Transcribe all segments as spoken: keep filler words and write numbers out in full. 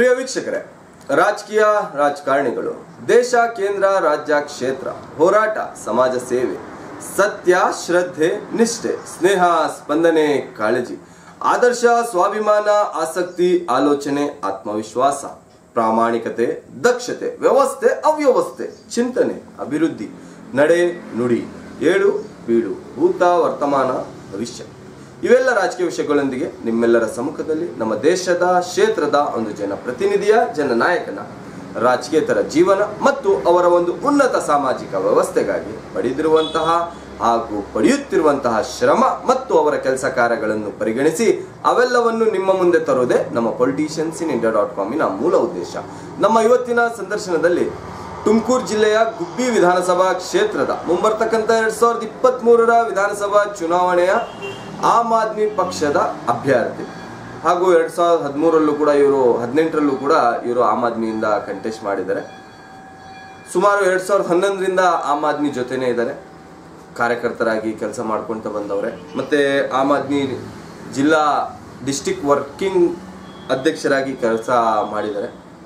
ಪ್ರಿಯ ವೀಕ್ಷಕರೇ, ರಾಜಕೀಯ ರಾಜಕಾರಣಿಗಳು ದೇಶ, ಕೇಂದ್ರ, ರಾಜ್ಯ, ಕ್ಷೇತ್ರ, ಹೋರಾಟ, ಸಮಾಜ ಸೇವೆ, ಸತ್ಯ, ಶ್ರದ್ಧೆ, ನಿಷ್ಠೆ, ಸ್ನೇಹ, ಸ್ಪಂದನೆ, ಕಾಳಜಿ, ಆದರ್ಶ, ಸ್ವಾಭಿಮಾನ, ಆಸಕ್ತಿ, ಆಲೋಚನೆ, ಆತ್ಮವಿಶ್ವಾಸ, ಪ್ರಾಮಾಣಿಕತೆ, ದಕ್ಷತೆ, ವ್ಯವಸ್ಥೆ, ಅವ್ಯವಸ್ಥೆ, ಚಿಂತನೆ, ಅಭಿವೃದ್ಧಿ, ನಡೆ, ನುಡಿ, ಏಳು ಬೀಳು, ಭೂತ, ವರ್ತಮಾನ, ಭವಿಷ್ಯ ಇವೆಲ್ಲ ರಾಜಕೀಯ ವಿಷಯಗಳೊಂದಿಗೆ ನಿಮ್ಮೆಲ್ಲರ ಸಮ್ಮುಖದಲ್ಲಿ ನಮ್ಮ ದೇಶದ, ಕ್ಷೇತ್ರದ ಒಂದು ಜನಪ್ರತಿನಿಧಿಯ, ಜನನಾಯಕನ ರಾಜಕೀಯೇತರ ಜೀವನ ಮತ್ತು ಅವರ ಒಂದು ಉನ್ನತ ಸಾಮಾಜಿಕ ವ್ಯವಸ್ಥೆಗಾಗಿ ಪಡೆದಿರುವಂತಹ ಹಾಗೂ ಪಡೆಯುತ್ತಿರುವಂತಹ ಶ್ರಮ ಮತ್ತು ಅವರ ಕೆಲಸ ಕಾರ್ಯಗಳನ್ನು ಪರಿಗಣಿಸಿ ಅವೆಲ್ಲವನ್ನು ನಿಮ್ಮ ಮುಂದೆ ತರುವುದೇ ನಮ್ಮ ಪೊಲಿಟಿಷಿಯನ್ಸ್ ಇನ್ ಇಂಡಿಯಾ ಡಾಟ್ ಕಾಮಿನ ಮೂಲ ಉದ್ದೇಶ. ನಮ್ಮ ಇವತ್ತಿನ ಸಂದರ್ಶನದಲ್ಲಿ ತುಮಕೂರು ಜಿಲ್ಲೆಯ ಗುಬ್ಬಿ ವಿಧಾನಸಭಾ ಕ್ಷೇತ್ರದ ಮುಂಬರ್ತಕ್ಕಂಥ ಎರಡ್ ಸಾವಿರದ ಇಪ್ಪತ್ತ್ ಮೂರರ ವಿಧಾನಸಭಾ ಚುನಾವಣೆಯ ಆಮ್ ಆದ್ಮಿ ಪಕ್ಷದ ಅಭ್ಯರ್ಥಿ ಹಾಗೂ ಎರಡ್ ಸಾವಿರದ ಹದಿಮೂರಲ್ಲೂ ಕೂಡ ಇವರು ಹದಿನೆಂಟರಲ್ಲೂ ಕೂಡ ಇವರು ಆಮ್ ಆದ್ಮಿಯಿಂದ ಕಂಟೆಸ್ಟ್ ಮಾಡಿದ್ದಾರೆ. ಸುಮಾರು ಎರಡ್ ಸಾವಿರದ ಹನ್ನೊಂದರಿಂದ ಆಮ್ ಆದ್ಮಿ ಜೊತೆನೇ ಇದ್ದಾರೆ, ಕಾರ್ಯಕರ್ತರಾಗಿ ಕೆಲಸ ಮಾಡ್ಕೊಂತ ಬಂದವ್ರೆ. ಮತ್ತೆ ಆಮ್ ಆದ್ಮಿ ಜಿಲ್ಲಾ ಡಿಸ್ಟಿಕ್ ವರ್ಕಿಂಗ್ ಅಧ್ಯಕ್ಷರಾಗಿ ಕೆಲಸ ಮಾಡಿದ್ದಾರೆ.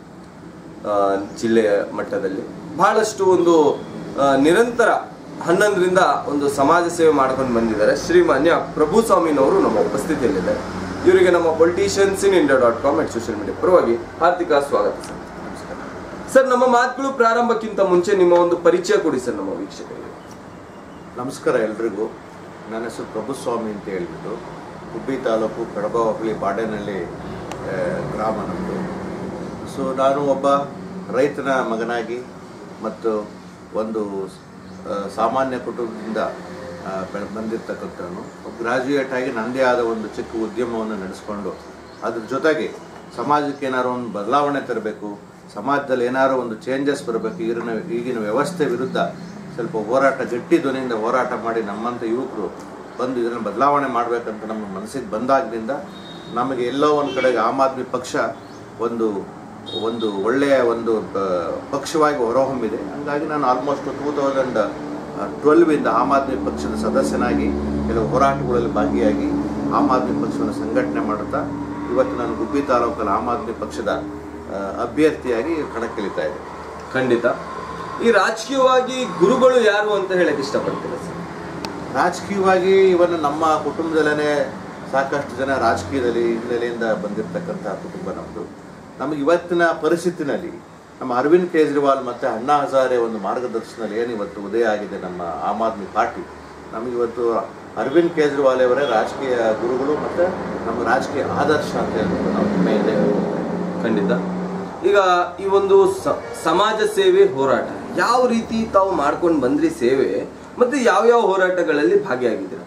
ಜಿಲ್ಲೆಯ ಮಟ್ಟದಲ್ಲಿ ಬಹಳಷ್ಟು ಒಂದು ನಿರಂತರ ಹನ್ನೊಂದರಿಂದ ಒಂದು ಸಮಾಜ ಸೇವೆ ಮಾಡ್ಕೊಂಡು ಬಂದಿದ್ದಾರೆ. ಶ್ರೀಮಾನ್ಯ ಪ್ರಭು ಸ್ವಾಮಿನವರು ನಮ್ಮ ಉಪಸ್ಥಿತಿಯಲ್ಲಿದ್ದಾರೆ. ಇವರಿಗೆ ನಮ್ಮ politicians in India dot com at social media ಪರವಾಗಿ ಹಾರ್ದಿಕ ಸ್ವಾಗತ ಸರ್. ಸರ್, ನಮ್ಮ ಮಾತುಗಳು ಪ್ರಾರಂಭಕ್ಕಿಂತ ಮುಂಚೆ ನಿಮ್ಮ ಒಂದು ಪರಿಚಯ ಕೊಡಿ ಸರ್ ನಮ್ಮ ವೀಕ್ಷಕರಿಗೆ. ನಮಸ್ಕಾರ ಎಲ್ರಿಗೂ. ನನ್ನ ಹೆಸರು ಪ್ರಭು ಸ್ವಾಮಿ ಅಂತ ಹೇಳ್ಬಿಟ್ಟು ಗುಬ್ಬಿ ತಾಲೂಕು ಕಡಬ ಹೋಬಳಿ ಬಾಡೇನಹಳ್ಳಿ ಗ್ರಾಮ ನಮ್ಮದು. ಸೊ ನಾನು ಒಬ್ಬ ರೈತನ ಮಗನಾಗಿ ಮತ್ತು ಒಂದು ಸಾಮಾನ್ಯ ಕುಟುಂಬದಿಂದ ಬಂದಿರತಕ್ಕಂಥವನು, ಗ್ರಾಜ್ಯುಯೇಟ್ ಆಗಿ ನನ್ನದೇ ಆದ ಒಂದು ಚಿಕ್ಕ ಉದ್ಯಮವನ್ನು ನಡೆಸ್ಕೊಂಡು ಅದ್ರ ಜೊತೆಗೆ ಸಮಾಜಕ್ಕೆ ಏನಾದ್ರು ಒಂದು ಬದಲಾವಣೆ ತರಬೇಕು, ಸಮಾಜದಲ್ಲಿ ಏನಾದ್ರು ಒಂದು ಚೇಂಜಸ್ ಬರಬೇಕು, ಈಗಿನ ಈಗಿನ ವ್ಯವಸ್ಥೆ ವಿರುದ್ಧ ಸ್ವಲ್ಪ ಹೋರಾಟ, ಗಟ್ಟಿ ಧ್ವನಿಯಿಂದ ಹೋರಾಟ ಮಾಡಿ ನಮ್ಮಂಥ ಯುವಕರು ಬಂದು ಇದನ್ನು ಬದಲಾವಣೆ ಮಾಡಬೇಕಂತ ನಮ್ಮ ಮನಸ್ಸಿಗೆ ಬಂದಾಗಿನಿಂದ ನಮಗೆ ಎಲ್ಲೋ ಒಂದು ಕಡೆಗೆ ಆಮ್ ಆದ್ಮಿ ಪಕ್ಷ ಒಂದು ಒಂದು ಒಳ್ಳೆಯ ಒಂದು ಪಕ್ಷವಾಗಿ ಹೊರಹೊಮ್ಮಿದೆ. ಹಾಗಾಗಿ ನಾನು ಆಲ್ಮೋಸ್ಟ್ ಟೂ ತೌಸಂಡ್ ಟ್ವೆಲ್ವಿಂದ ಆಮ್ ಆದ್ಮಿ ಪಕ್ಷದ ಸದಸ್ಯನಾಗಿ ಕೆಲವು ಹೋರಾಟಗಳಲ್ಲಿ ಭಾಗಿಯಾಗಿ ಆಮ್ ಆದ್ಮಿ ಪಕ್ಷವನ್ನು ಸಂಘಟನೆ ಮಾಡುತ್ತಾ ಇವತ್ತು ನಾನು ಗುಬ್ಬಿ ತಾಲೂಕಲ್ಲಿ ಆಮ್ ಆದ್ಮಿ ಪಕ್ಷದ ಅಭ್ಯರ್ಥಿಯಾಗಿ ಕಣಕ್ಕಿಳಿತಾ ಇದೆ. ಖಂಡಿತ. ಈ ರಾಜಕೀಯವಾಗಿ ಗುರುಗಳು ಯಾರು ಅಂತ ಹೇಳಕ್ ಇಷ್ಟಪಡ್ತೀರಾ ಸರ್? ರಾಜಕೀಯವಾಗಿ ಇವನು ನಮ್ಮ ಕುಟುಂಬದಲ್ಲೇ ಸಾಕಷ್ಟು ಜನ ರಾಜಕೀಯದಲ್ಲಿ ಹಿನ್ನೆಲೆಯಿಂದ ಬಂದಿರತಕ್ಕಂಥ ಕುಟುಂಬ ನಮ್ಮದು. ನಮಗೆ ಇವತ್ತಿನ ಪರಿಸ್ಥಿತಿನಲ್ಲಿ ನಮ್ಮ ಅರವಿಂದ್ ಕೇಜ್ರಿವಾಲ್ ಮತ್ತು ಅಣ್ಣಾ ಹಜಾರೆ ಒಂದು ಮಾರ್ಗದರ್ಶನದಲ್ಲಿ ಏನು ಇವತ್ತು ಉದಯ ಆಗಿದೆ ನಮ್ಮ ಆಮ್ ಆದ್ಮಿ ಪಾರ್ಟಿ, ನಮಗಿವತ್ತು ಅರವಿಂದ್ ಕೇಜ್ರಿವಾಲ್ ಅವರೇ ರಾಜಕೀಯ ಗುರುಗಳು ಮತ್ತು ನಮ್ಮ ರಾಜಕೀಯ ಆದರ್ಶ ಅಂತ ಹೇಳ್ಬಿಟ್ಟು ನಾವು ಹೆಮ್ಮೆ ಇದೆ. ಖಂಡಿತ. ಈಗ ಈ ಒಂದು ಸಮಾಜ ಸೇವೆ ಹೋರಾಟ ಯಾವ ರೀತಿ ತಾವು ಮಾಡ್ಕೊಂಡು ಬಂದ್ರಿ ಸೇವೆ, ಮತ್ತು ಯಾವ್ಯಾವ ಹೋರಾಟಗಳಲ್ಲಿ ಭಾಗಿಯಾಗಿದ್ದೀರ?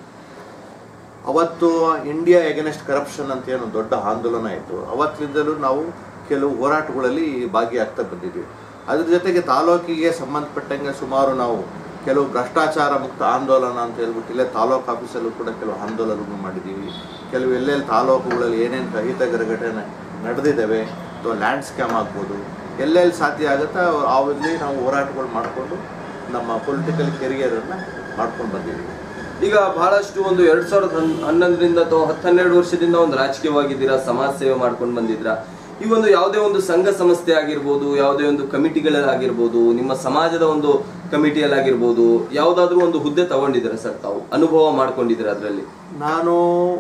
ಅವತ್ತು ಇಂಡಿಯಾ ಎಗೇನೆಸ್ಟ್ ಕರಪ್ಷನ್ ಅಂತ ಏನು ದೊಡ್ಡ ಆಂದೋಲನ ಆಯಿತು, ಅವತ್ತಿನಿಂದಲೂ ನಾವು ಕೆಲವು ಹೋರಾಟಗಳಲ್ಲಿ ಭಾಗಿಯಾಗ್ತಾ ಬಂದಿದ್ದೀವಿ. ಅದ್ರ ಜೊತೆಗೆ ತಾಲೂಕಿಗೆ ಸಂಬಂಧಪಟ್ಟಂಗೆ ಸುಮಾರು ನಾವು ಕೆಲವು ಭ್ರಷ್ಟಾಚಾರ ಮುಕ್ತ ಆಂದೋಲನ ಅಂತ ಹೇಳ್ಬಿಟ್ಟು ಇಲ್ಲೇ ತಾಲೂಕು ಆಫೀಸಲ್ಲೂ ಕೂಡ ಕೆಲವು ಆಂದೋಲನಗಳು ಮಾಡಿದ್ದೀವಿ. ಕೆಲವು ಎಲ್ಲೆಲ್ಲಿ ತಾಲೂಕುಗಳಲ್ಲಿ ಏನೇನು ಅಹಿತಕರ ಘಟನೆ ನಡೆದಿದ್ದಾವೆ ಅಥವಾ ಲ್ಯಾಂಡ್ ಸ್ಕ್ಯಾಮ್ ಆಗ್ಬೋದು, ಎಲ್ಲೆಲ್ಲಿ ಸಾಧ್ಯ ಆಗುತ್ತಾ ಅವಲ್ಲಿ ನಾವು ಹೋರಾಟಗಳು ಮಾಡಿಕೊಂಡು ನಮ್ಮ ಪೊಲಿಟಿಕಲ್ ಕೆರಿಯರನ್ನು ಮಾಡ್ಕೊಂಡು ಬಂದಿದ್ದೀವಿ. ಈಗ ಬಹಳಷ್ಟು ಒಂದು ಎರಡ್ ಸಾವಿರದ ಹನ್ನೊಂದರಿಂದ ಅಥವಾ ಹತ್ತು ಹನ್ನೆರಡು ವರ್ಷದಿಂದ ಒಂದು ರಾಜಕೀಯವಾಗಿದ್ದೀರಾ, ಸಮಾಜ ಸೇವೆ ಮಾಡ್ಕೊಂಡು ಬಂದಿದ್ದೀರಾ. ಈ ಒಂದು ಯಾವುದೇ ಒಂದು ಸಂಘ ಸಂಸ್ಥೆ ಆಗಿರ್ಬೋದು, ಯಾವುದೇ ಒಂದು ಕಮಿಟಿಗಳಾಗಿರ್ಬೋದು, ನಿಮ್ಮ ಸಮಾಜದ ಒಂದು ಕಮಿಟಿಯಲ್ಲಾಗಿರ್ಬೋದು, ಯಾವುದಾದ್ರೂ ಒಂದು ಹುದ್ದೆ ತಗೊಂಡಿದ್ದೀರಾ ಸರ್? ತಾವು ಅನುಭವ ಮಾಡ್ಕೊಂಡಿದ್ದೀರಾ ಅದರಲ್ಲಿ? ನಾನು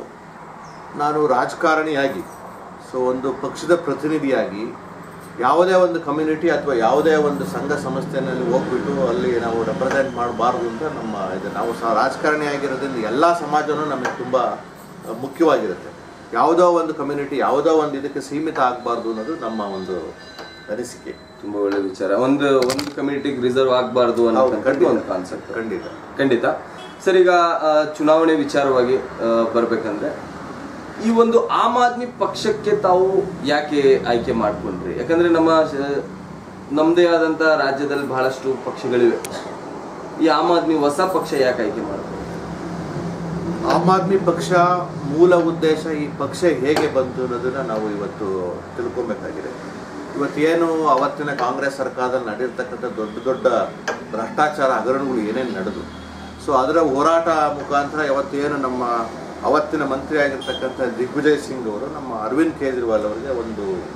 ನಾನು ರಾಜಕಾರಣಿಯಾಗಿ, ಸೊ ಒಂದು ಪಕ್ಷದ ಪ್ರತಿನಿಧಿಯಾಗಿ ಯಾವುದೇ ಒಂದು ಕಮ್ಯುನಿಟಿ ಅಥವಾ ಯಾವುದೇ ಒಂದು ಸಂಘ ಸಂಸ್ಥೆಯಲ್ಲಿ ಹೋಗ್ಬಿಟ್ಟು ಅಲ್ಲಿ ನಾವು ರೆಪ್ರೆಸೆಂಟ್ ಮಾಡಬಾರ್ದು ಅಂತ ನಮ್ಮ ಇದು. ನಾವು ಸಹ ರಾಜಕಾರಣಿ ಆಗಿರೋದ್ರಿಂದ ಎಲ್ಲ ಸಮಾಜನೂ ನಮಗೆ ತುಂಬ ಮುಖ್ಯವಾಗಿರುತ್ತೆ. ಯಾವುದೋ ಒಂದು ಕಮ್ಯುನಿಟಿ ಯಾವುದೋ ಒಂದು ಇದಕ್ಕೆ ಸೀಮಿತ ಆಗಬಾರ್ದು ಅನ್ನೋದು ನಮ್ಮ ಒಂದು ಅನಿಸಿಕೆ. ತುಂಬ ಒಳ್ಳೆ ವಿಚಾರ. ಒಂದು ಒಂದು ಕಮ್ಯುನಿಟಿಗೆ ರಿಸರ್ವ್ ಆಗಬಾರ್ದು ಅನ್ನೋ ಒಂದು ಕಾನ್ಸೆಪ್ಟ್. ಖಂಡಿತ ಖಂಡಿತ ಸರ್. ಈಗ ಚುನಾವಣೆ ವಿಚಾರವಾಗಿ ಬರ್ಬೇಕಂದ್ರೆ ಈ ಒಂದು ಆಮ್ ಆದ್ಮಿ ಪಕ್ಷಕ್ಕೆ ತಾವು ಯಾಕೆ ಆಯ್ಕೆ ಮಾಡ್ಕೊಂಡ್ರಿ? ಯಾಕಂದ್ರೆ ನಮ್ಮ ನಮ್ಮದೇ ಆದಂತ ರಾಜ್ಯದಲ್ಲಿ ಬಹಳಷ್ಟು ಪಕ್ಷಗಳಿವೆ. ಈ ಆಮ್ ಆದ್ಮಿ ಹೊಸ ಪಕ್ಷ ಯಾಕೆ ಆಯ್ಕೆ ಮಾಡ್ಕೊಂಡ್ರಿ? ಆಮ್ ಆದ್ಮಿ ಪಕ್ಷ ಮೂಲ ಉದ್ದೇಶ, ಈ ಪಕ್ಷ ಹೇಗೆ ಬಂತು ಅನ್ನೋದನ್ನ ನಾವು ಇವತ್ತು ತಿಳ್ಕೊಬೇಕಾಗಿದೆ. ಇವತ್ತೇನು ಅವತ್ತಿನ ಕಾಂಗ್ರೆಸ್ ಸರ್ಕಾರದಲ್ಲಿ ನಡೆದಿರ್ತಕ್ಕಂಥ ದೊಡ್ಡ ದೊಡ್ಡ ಭ್ರಷ್ಟಾಚಾರ ಹಗರಣಗಳು ಏನೇನು ನಡೆದು, ಸೊ ಅದರ ಹೋರಾಟ ಮುಖಾಂತರ ಇವತ್ತೇನು ನಮ್ಮ ಅವತ್ತಿನ ಮಂತ್ರಿ ಆಗಿರ್ತಕ್ಕಂಥ ದಿಗ್ವಿಜಯ್ ಸಿಂಗ್ ಅವರು ನಮ್ಮ ಅರವಿಂದ್ ಕೇಜ್ರಿವಾಲ್ ಅವರಿಗೆ ಒಂದು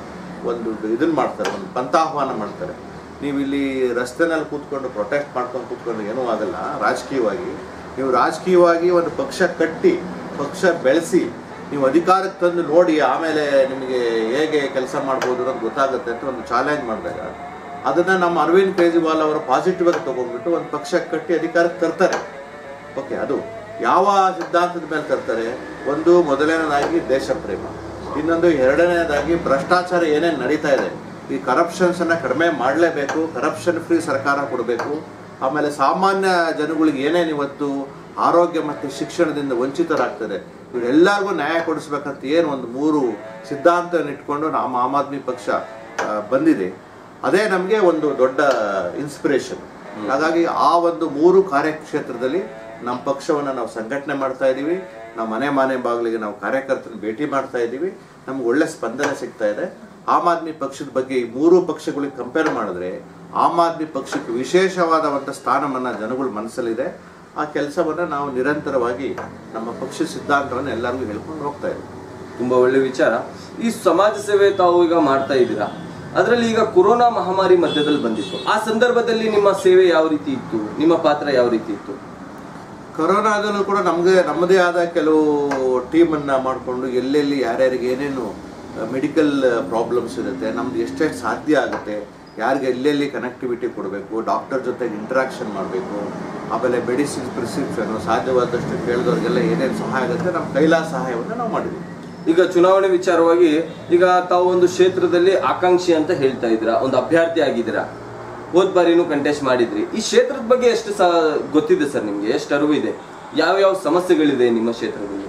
ಒಂದು ಇದನ್ನು ಮಾಡ್ತಾರೆ, ಒಂದು ಪಂಥಾಹ್ವಾನ ಮಾಡ್ತಾರೆ. ನೀವು ಇಲ್ಲಿ ರಸ್ತೆನಲ್ಲಿ ಕೂತ್ಕೊಂಡು ಪ್ರೊಟೆಸ್ಟ್ ಮಾಡ್ಕೊಂಡು ಕೂತ್ಕೊಂಡು ಏನೂ ಆಗಲ್ಲ. ರಾಜಕೀಯವಾಗಿ ನೀವು ರಾಜಕೀಯವಾಗಿ ಒಂದು ಪಕ್ಷ ಕಟ್ಟಿ ಪಕ್ಷ ಬೆಳೆಸಿ ನೀವು ಅಧಿಕಾರಕ್ಕೆ ತಂದು ನೋಡಿ ಆಮೇಲೆ ನಿಮಗೆ ಹೇಗೆ ಕೆಲಸ ಮಾಡ್ಬೋದು ಅನ್ನೋದು ಗೊತ್ತಾಗುತ್ತೆ ಅಂತ ಒಂದು ಚಾಲೆಂಜ್ ಮಾಡಿದಾಗ ಅದನ್ನು ನಮ್ಮ ಅರವಿಂದ್ ಕೇಜ್ರಿವಾಲ್ ಅವರು ಪಾಸಿಟಿವ್ ಆಗಿ ತೊಗೊಂಡ್ಬಿಟ್ಟು ಒಂದು ಪಕ್ಷ ಕಟ್ಟಿ ಅಧಿಕಾರಕ್ಕೆ ತರ್ತಾರೆ. ಓಕೆ, ಅದು ಯಾವ ಸಿದ್ಧಾಂತದ ಮೇಲೆ ತರ್ತಾರೆ? ಒಂದು ಮೊದಲನೇದಾಗಿ ದೇಶ ಪ್ರೇಮ, ಇನ್ನೊಂದು ಎರಡನೇದಾಗಿ ಭ್ರಷ್ಟಾಚಾರ ಏನೇನು ನಡೀತಾ ಇದೆ, ಈ ಕರಪ್ಷನ್ಸನ್ನು ಕಡಿಮೆ ಮಾಡಲೇಬೇಕು, ಕರಪ್ಷನ್ ಫ್ರೀ ಸರ್ಕಾರ ಕೊಡಬೇಕು. ಆಮೇಲೆ ಸಾಮಾನ್ಯ ಜನಗಳಿಗೆ ಏನೇನು ಇವತ್ತು ಆರೋಗ್ಯ ಮತ್ತು ಶಿಕ್ಷಣದಿಂದ ವಂಚಿತರಾಗ್ತದೆ ಇವರೆಲ್ಲರಿಗೂ ನ್ಯಾಯ ಕೊಡಿಸ್ಬೇಕಂತ ಏನು ಒಂದು ಮೂರು ಸಿದ್ಧಾಂತವನ್ನು ಇಟ್ಕೊಂಡು ನಮ್ಮ ಆಮ್ ಆದ್ಮಿ ಪಕ್ಷ ಬಂದಿದೆ. ಅದೇ ನಮಗೆ ಒಂದು ದೊಡ್ಡ ಇನ್ಸ್ಪಿರೇಷನ್. ಹಾಗಾಗಿ ಆ ಒಂದು ಮೂರು ಕಾರ್ಯಕ್ಷೇತ್ರದಲ್ಲಿ ನಮ್ಮ ಪಕ್ಷವನ್ನು ನಾವು ಸಂಘಟನೆ ಮಾಡ್ತಾ ಇದ್ದೀವಿ. ನಾವು ಮನೆ ಮನೆ ಬಾಗಿಲಿಗೆ ನಾವು ಕಾರ್ಯಕರ್ತರನ್ನ ಭೇಟಿ ಮಾಡ್ತಾ ಇದ್ದೀವಿ. ನಮ್ಗೆ ಒಳ್ಳೆ ಸ್ಪಂದನೆ ಸಿಗ್ತಾ ಇದೆ. ಆಮ್ ಆದ್ಮಿ ಪಕ್ಷದ ಬಗ್ಗೆ ಈ ಮೂರು ಪಕ್ಷಗಳಿಗೆ ಕಂಪೇರ್ ಮಾಡಿದ್ರೆ ಆಮ್ ಆದ್ಮಿ ಪಕ್ಷಕ್ಕೆ ವಿಶೇಷವಾದ ಒಂದು ಸ್ಥಾನಮಾನ ಜನಗಳ ಮನಸ್ಸಲ್ಲಿದೆ. ಆ ಕೆಲಸವನ್ನು ನಾವು ನಿರಂತರವಾಗಿ ನಮ್ಮ ಪಕ್ಷ ಸಿದ್ಧಾಂತವನ್ನು ಎಲ್ಲರಿಗೂ ಹೇಳ್ಕೊಂಡು ಹೋಗ್ತಾ ಇದ್ದೀವಿ. ತುಂಬಾ ಒಳ್ಳೆ ವಿಚಾರ. ಈ ಸಮಾಜ ಸೇವೆ ತಾವು ಈಗ ಮಾಡ್ತಾ ಇದ್ದೀರಾ, ಅದರಲ್ಲಿ ಈಗ ಕೊರೋನಾ ಮಹಾಮಾರಿ ಮಧ್ಯದಲ್ಲಿ ಬಂದಿತ್ತು. ಆ ಸಂದರ್ಭದಲ್ಲಿ ನಿಮ್ಮ ಸೇವೆ ಯಾವ ರೀತಿ ಇತ್ತು, ನಿಮ್ಮ ಪಾತ್ರ ಯಾವ ರೀತಿ ಇತ್ತು? ಕೊರೋನಾದಲ್ಲೂ ಕೂಡ ನಮಗೆ ನಮ್ಮದೇ ಆದ ಕೆಲವು ಟೀಮನ್ನು ಮಾಡಿಕೊಂಡು ಎಲ್ಲೆಲ್ಲಿ ಯಾರ್ಯಾರಿಗೆ ಏನೇನು ಮೆಡಿಕಲ್ ಪ್ರಾಬ್ಲಮ್ಸ್ ಇರುತ್ತೆ, ನಮ್ದು ಎಷ್ಟೆಷ್ಟು ಸಾಧ್ಯ ಆಗುತ್ತೆ, ಯಾರಿಗೆ ಎಲ್ಲೆಲ್ಲಿ ಕನೆಕ್ಟಿವಿಟಿ ಕೊಡಬೇಕು, ಡಾಕ್ಟರ್ ಜೊತೆಗೆ ಇಂಟ್ರಾಕ್ಷನ್ ಮಾಡಬೇಕು, ಆಮೇಲೆ ಮೆಡಿಸಿನ್ ಪ್ರಿಸ್ಕ್ರಿಪ್ಷನು ಸಾಧ್ಯವಾದಷ್ಟು ಕೇಳಿದವ್ರಿಗೆಲ್ಲ ಏನೇನು ಸಹಾಯ ಆಗುತ್ತೆ ನಮ್ಮ ಕೈಲಾದ ಸಹಾಯವನ್ನು ನಾವು ಮಾಡಿದ್ವಿ. ಈಗ ಚುನಾವಣೆ ವಿಚಾರವಾಗಿ ಈಗ ತಾವು ಒಂದು ಕ್ಷೇತ್ರದಲ್ಲಿ ಆಕಾಂಕ್ಷಿ ಅಂತ ಹೇಳ್ತಾ ಇದ್ದೀರಾ, ಒಂದು ಅಭ್ಯರ್ಥಿ ಆಗಿದ್ದೀರಾ, ಹೋದ್ ಬಾರಿನೂ ಕಂಟೆಸ್ಟ್ ಮಾಡಿದ್ರಿ. ಈ ಕ್ಷೇತ್ರದ ಬಗ್ಗೆ ಎಷ್ಟು ಸ ಗೊತ್ತಿದೆ ಸರ್ ನಿಮಗೆ? ಎಷ್ಟು ಅರಿವು ಇದೆ? ಯಾವ ಯಾವ ಸಮಸ್ಯೆಗಳಿದೆ ನಿಮ್ಮ ಕ್ಷೇತ್ರದಲ್ಲಿ?